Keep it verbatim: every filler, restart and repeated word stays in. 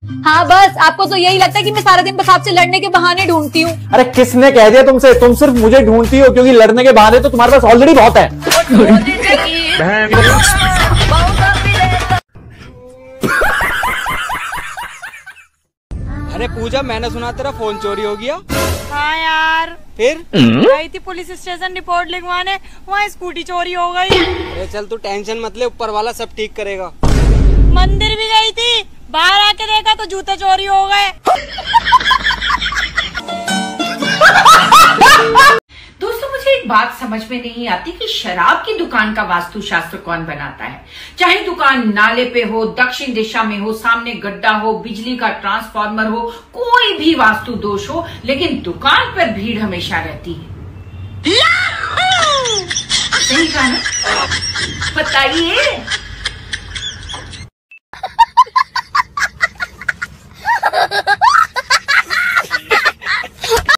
हाँ बस, आपको तो यही लगता है कि मैं सारा दिन बस आपसे लड़ने के बहाने ढूंढती हूँ। अरे किसने कह दिया तुमसे? तुम सिर्फ मुझे ढूंढती हो क्योंकि लड़ने के बहाने तो तुम्हारे पास ऑलरेडी बहुत है। अरे पूजा, मैंने सुना तेरा फोन चोरी हो गया। हाँ यार, फिर गई थी पुलिस स्टेशन रिपोर्ट लिखवाने, वहाँ स्कूटी चोरी हो गई। अरे चल तू टेंशन मत ले, ऊपर वाला सब ठीक करेगा। मंदिर भी गई थी, बाहर आके देखा तो जूते चोरी हो गए। दोस्तों, मुझे एक बात समझ में नहीं आती कि शराब की दुकान का वास्तुशास्त्र कौन बनाता है। चाहे दुकान नाले पे हो, दक्षिण दिशा में हो, सामने गड्ढा हो, बिजली का ट्रांसफार्मर हो, कोई भी वास्तु दोष हो, लेकिन दुकान पर भीड़ हमेशा रहती है। सही कहा ना? बताइए।